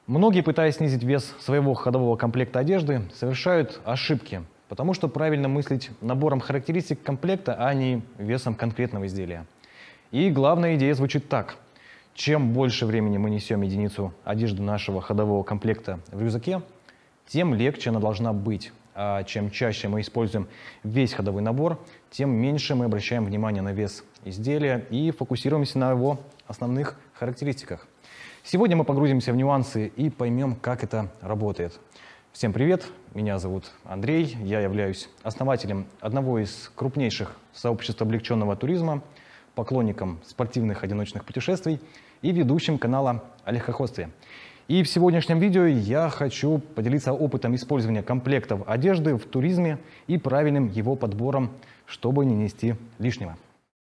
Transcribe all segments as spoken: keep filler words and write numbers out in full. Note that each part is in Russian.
Многие, пытаясь снизить вес своего ходового комплекта одежды, совершают ошибки, потому что правильно мыслить набором характеристик комплекта, а не весом конкретного изделия. И главная идея звучит так. Чем больше времени мы несем единицу одежды нашего ходового комплекта в рюкзаке, тем легче она должна быть. А чем чаще мы используем весь ходовой набор, тем меньше мы обращаем внимание на вес изделия и фокусируемся на его основных характеристиках. Сегодня мы погрузимся в нюансы и поймем, как это работает. Всем привет, меня зовут Андрей, я являюсь основателем одного из крупнейших сообществ облегченного туризма, поклонником спортивных одиночных путешествий и ведущим канала о легкоходстве. И в сегодняшнем видео я хочу поделиться опытом использования комплектов одежды в туризме и правильным его подбором, чтобы не нести лишнего.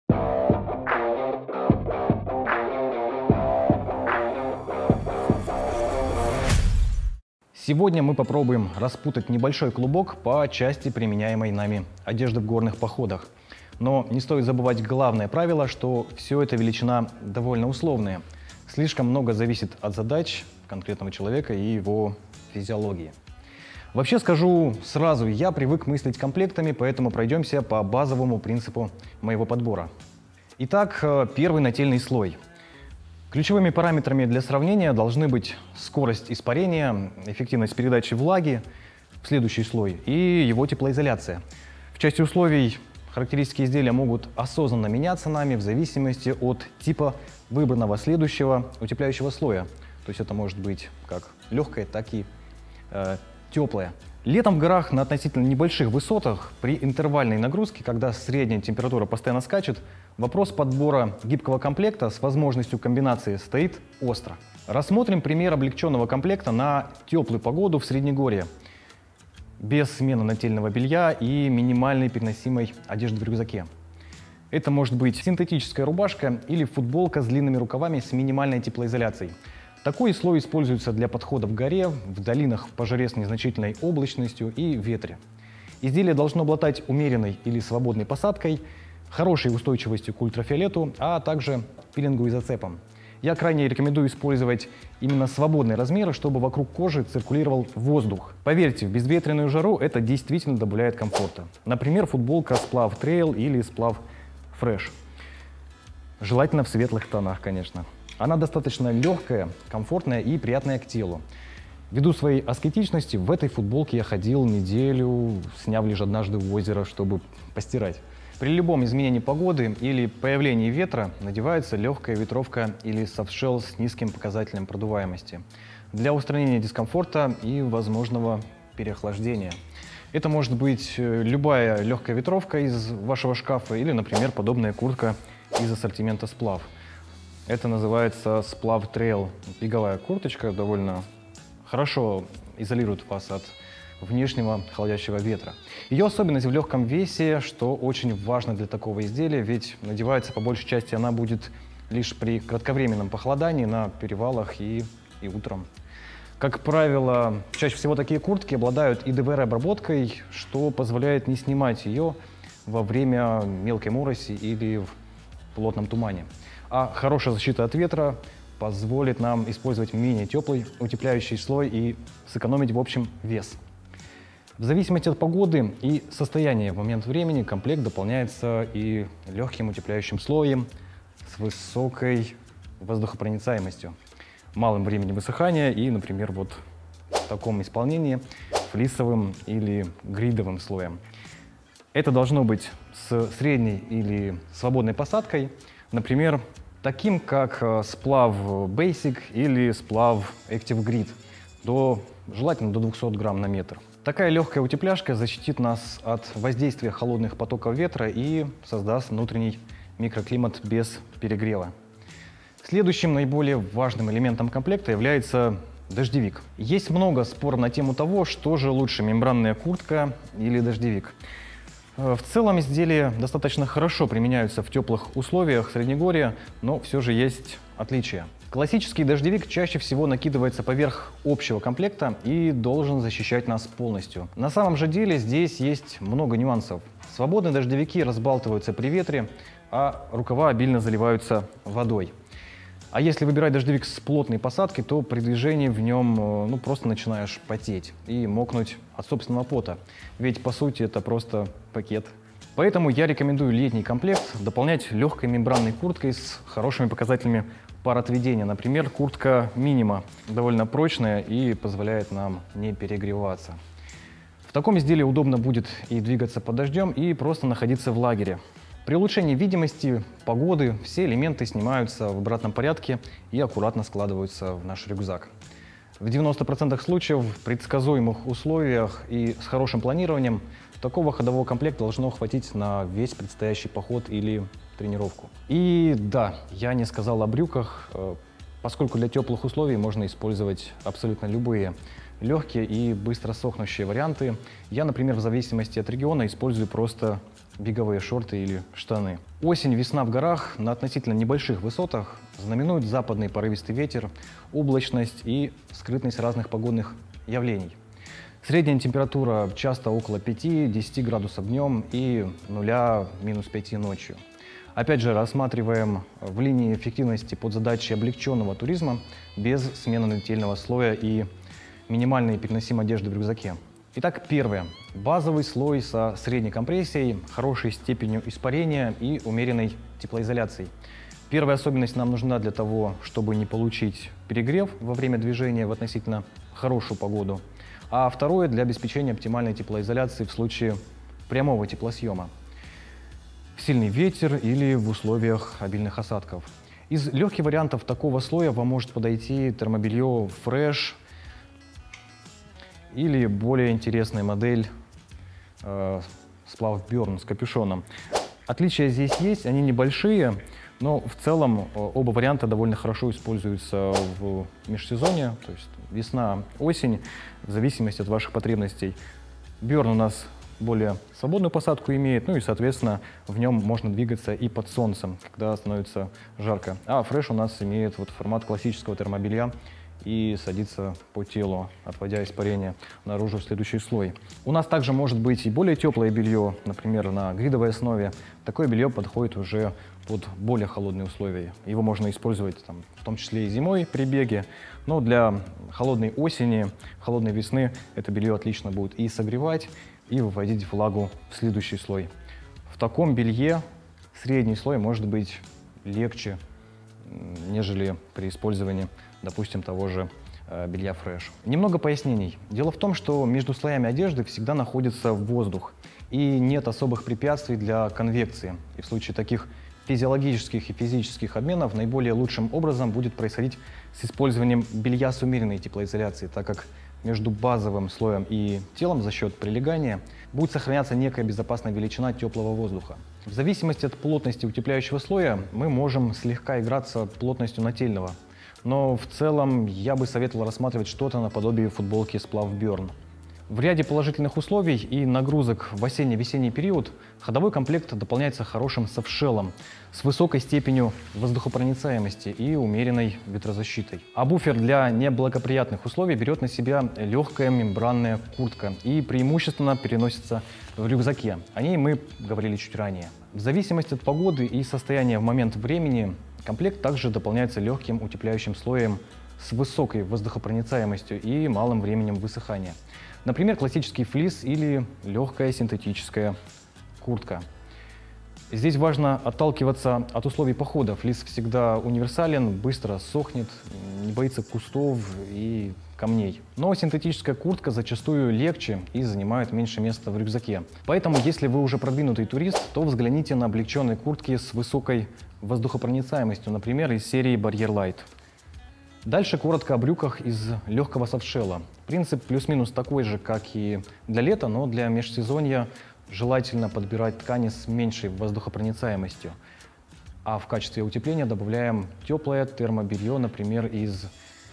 Сегодня мы попробуем распутать небольшой клубок по части применяемой нами одежды в горных походах. Но не стоит забывать главное правило, что все это величина довольно условная. Слишком много зависит от задач конкретного человека и его физиологии. Вообще скажу сразу, я привык мыслить комплектами, поэтому пройдемся по базовому принципу моего подбора. Итак, первый нательный слой. Ключевыми параметрами для сравнения должны быть скорость испарения, эффективность передачи влаги в следующий слой и его теплоизоляция. В части условий характеристики изделия могут осознанно меняться нами в зависимости от типа выбранного следующего утепляющего слоя. То есть это может быть как легкое, так и э, теплое. Летом в горах на относительно небольших высотах при интервальной нагрузке, когда средняя температура постоянно скачет, вопрос подбора гибкого комплекта с возможностью комбинации стоит остро. Рассмотрим пример облегченного комплекта на теплую погоду в Среднегорье, без смены нательного белья и минимальной переносимой одежды в рюкзаке. Это может быть синтетическая рубашка или футболка с длинными рукавами с минимальной теплоизоляцией. Такой слой используется для подхода в горе, в долинах по жаре с незначительной облачностью и ветре. Изделие должно обладать умеренной или свободной посадкой, хорошей устойчивостью к ультрафиолету, а также пилингу и зацепам. Я крайне рекомендую использовать именно свободные размеры, чтобы вокруг кожи циркулировал воздух. Поверьте, в безветренную жару это действительно добавляет комфорта. Например, футболка сплав Trail или сплав Fresh. Желательно в светлых тонах, конечно. Она достаточно легкая, комфортная и приятная к телу. Ввиду своей аскетичности в этой футболке я ходил неделю, сняв лишь однажды в озеро, чтобы постирать. При любом изменении погоды или появлении ветра надевается легкая ветровка или софтшелл с низким показателем продуваемости для устранения дискомфорта и возможного переохлаждения. Это может быть любая легкая ветровка из вашего шкафа или, например, подобная куртка из ассортимента сплав. Это называется сплав Trail. Беговая курточка довольно хорошо изолирует вас от внешнего холодящего ветра. Ее особенность в легком весе, что очень важно для такого изделия, ведь надевается по большей части она будет лишь при кратковременном похолодании на перевалах и, и утром. Как правило, чаще всего такие куртки обладают и дэ вэ эр-обработкой, что позволяет не снимать ее во время мелкой мороси или в плотном тумане. А хорошая защита от ветра позволит нам использовать менее теплый утепляющий слой и сэкономить в общем вес. В зависимости от погоды и состояния в момент времени комплект дополняется и легким утепляющим слоем с высокой воздухопроницаемостью, малым временем высыхания и, например, вот в таком исполнении флисовым или гридовым слоем. Это должно быть с средней или свободной посадкой, например, таким как сплав Basic или сплав Active Grid, до, желательно до двухсот грамм на метр. Такая легкая утепляшка защитит нас от воздействия холодных потоков ветра и создаст внутренний микроклимат без перегрева. Следующим наиболее важным элементом комплекта является дождевик. Есть много споров на тему того, что же лучше, мембранная куртка или дождевик. В целом изделия достаточно хорошо применяются в теплых условиях Среднегорья, но все же есть отличия. Классический дождевик чаще всего накидывается поверх общего комплекта и должен защищать нас полностью. На самом же деле здесь есть много нюансов. Свободные дождевики разбалтываются при ветре, а рукава обильно заливаются водой. А если выбирать дождевик с плотной посадкой, то при движении в нем ну, просто начинаешь потеть и мокнуть от собственного пота. Ведь, по сути, это просто пакет. Поэтому я рекомендую летний комплект дополнять легкой мембранной курткой с хорошими показателями пароотведения. Например, куртка Minima довольно прочная и позволяет нам не перегреваться. В таком изделии удобно будет и двигаться под дождем, и просто находиться в лагере. При улучшении видимости, погоды, все элементы снимаются в обратном порядке и аккуратно складываются в наш рюкзак. В девяноста процентах случаев в предсказуемых условиях и с хорошим планированием такого ходового комплекта должно хватить на весь предстоящий поход или тренировку. И да, я не сказал о брюках, поскольку для теплых условий можно использовать абсолютно любые легкие и быстро сохнущие варианты. Я, например, в зависимости от региона использую просто беговые шорты или штаны. Осень, весна в горах на относительно небольших высотах знаменуют западный порывистый ветер, облачность и скрытность разных погодных явлений. Средняя температура часто около пяти-десяти градусов днем и нуля минус пяти ночью. Опять же, рассматриваем в линии эффективности под задачей облегченного туризма без смены нательного слоя и минимальной переносимой одежды в рюкзаке. Итак, первое. Базовый слой со средней компрессией, хорошей степенью испарения и умеренной теплоизоляцией. Первая особенность нам нужна для того, чтобы не получить перегрев во время движения в относительно хорошую погоду. А второе – для обеспечения оптимальной теплоизоляции в случае прямого теплосъема, в сильный ветер или в условиях обильных осадков. Из легких вариантов такого слоя вам может подойти термобелье Fresh или более интересная модель э, сплав Burn с капюшоном. Отличия здесь есть, они небольшие, но в целом оба варианта довольно хорошо используются в межсезонье, то есть весна, осень, в зависимости от ваших потребностей. Burn у нас более свободную посадку имеет, ну и, соответственно, в нем можно двигаться и под солнцем, когда становится жарко. А Fresh у нас имеет вот формат классического термобелья и садится по телу, отводя испарение наружу в следующий слой. У нас также может быть и более теплое белье, например, на гридовой основе. Такое белье подходит уже под более холодные условия. Его можно использовать там, в том числе и зимой при беге, но для холодной осени, холодной весны это белье отлично будет и согревать, и выводить влагу в следующий слой. В таком белье средний слой может быть легче, нежели при использовании, допустим, того же э, белья Fresh. Немного пояснений. Дело в том, что между слоями одежды всегда находится воздух, и нет особых препятствий для конвекции. И в случае таких физиологических и физических обменов наиболее лучшим образом будет происходить с использованием белья с умеренной теплоизоляцией, так как между базовым слоем и телом за счет прилегания будет сохраняться некая безопасная величина теплого воздуха. В зависимости от плотности утепляющего слоя мы можем слегка играться плотностью нательного, но в целом я бы советовал рассматривать что-то наподобие футболки сплав Burn. В ряде положительных условий и нагрузок в осенне-весенний период ходовой комплект дополняется хорошим софтшеллом с высокой степенью воздухопроницаемости и умеренной ветрозащитой. А буфер для неблагоприятных условий берет на себя легкая мембранная куртка и преимущественно переносится в рюкзаке. О ней мы говорили чуть ранее. В зависимости от погоды и состояния в момент времени комплект также дополняется легким утепляющим слоем с высокой воздухопроницаемостью и малым временем высыхания. Например, классический флис или легкая синтетическая куртка. Здесь важно отталкиваться от условий похода. Флис всегда универсален, быстро сохнет, не боится кустов и камней. Но синтетическая куртка зачастую легче и занимает меньше места в рюкзаке. Поэтому, если вы уже продвинутый турист, то взгляните на облегченные куртки с высокой воздухопроницаемостью, например, из серии Barrier Light. Дальше коротко о брюках из легкого софтшелла. Принцип плюс-минус такой же, как и для лета, но для межсезонья желательно подбирать ткани с меньшей воздухопроницаемостью. А в качестве утепления добавляем теплое термобелье, например, из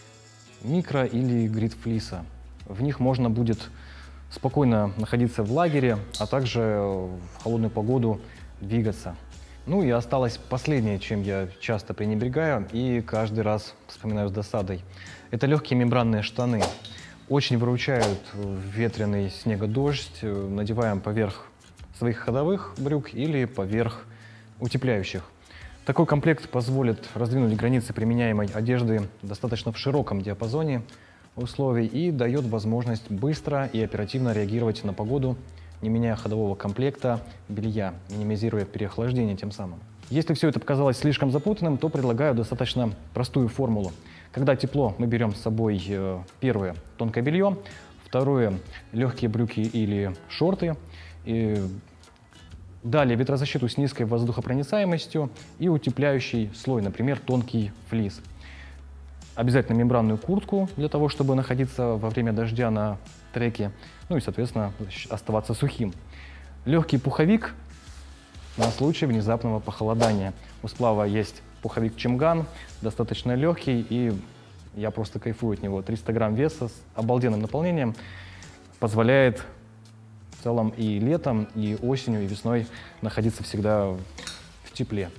микро или грид-флиса. В них можно будет спокойно находиться в лагере, а также в холодную погоду двигаться. Ну и осталось последнее, чем я часто пренебрегаю и каждый раз вспоминаю с досадой. Это легкие мембранные штаны. Очень выручают в ветреный снегодождь. Надеваем поверх своих ходовых брюк или поверх утепляющих. Такой комплект позволит раздвинуть границы применяемой одежды достаточно в широком диапазоне условий и дает возможность быстро и оперативно реагировать на погоду, не меняя ходового комплекта белья, минимизируя переохлаждение тем самым. Если все это показалось слишком запутанным, то предлагаю достаточно простую формулу. Когда тепло, мы берем с собой первое – тонкое белье, второе – легкие брюки или шорты, и далее ветрозащиту с низкой воздухопроницаемостью и утепляющий слой, например, тонкий флис. Обязательно мембранную куртку для того, чтобы находиться во время дождя на треке, ну и, соответственно, оставаться сухим. Легкий пуховик на случай внезапного похолодания. У сплава есть пуховик Чимган, достаточно легкий, и я просто кайфую от него. триста грамм веса с обалденным наполнением позволяет в целом и летом, и осенью, и весной находиться всегда в тепле.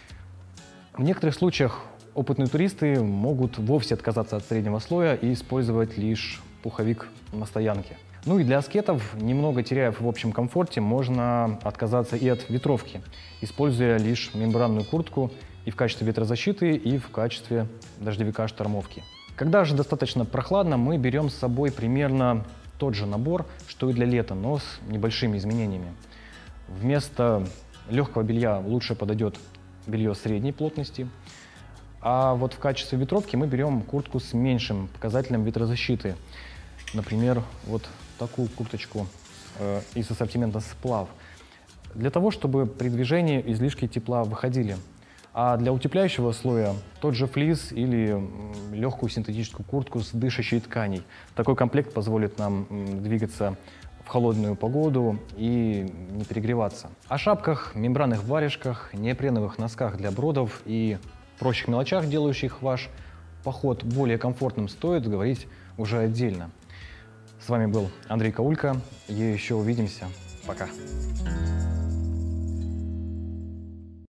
В некоторых случаях опытные туристы могут вовсе отказаться от среднего слоя и использовать лишь пуховик на стоянке. Ну и для аскетов, немного теряя в общем комфорте, можно отказаться и от ветровки, используя лишь мембранную куртку и в качестве ветрозащиты, и в качестве дождевика-штормовки. Когда же достаточно прохладно, мы берем с собой примерно тот же набор, что и для лета, но с небольшими изменениями. Вместо легкого белья лучше подойдет белье средней плотности, а вот в качестве ветровки мы берем куртку с меньшим показателем ветрозащиты. Например, вот такую курточку э, из ассортимента «Сплав», для того, чтобы при движении излишки тепла выходили. А для утепляющего слоя тот же флис или легкую синтетическую куртку с дышащей тканей. Такой комплект позволит нам двигаться в холодную погоду и не перегреваться. О шапках, мембранных варежках, неопреновых носках для бродов и прочих мелочах, делающих ваш поход более комфортным, стоит говорить уже отдельно. С вами был Андрей Каулько, и еще увидимся. Пока.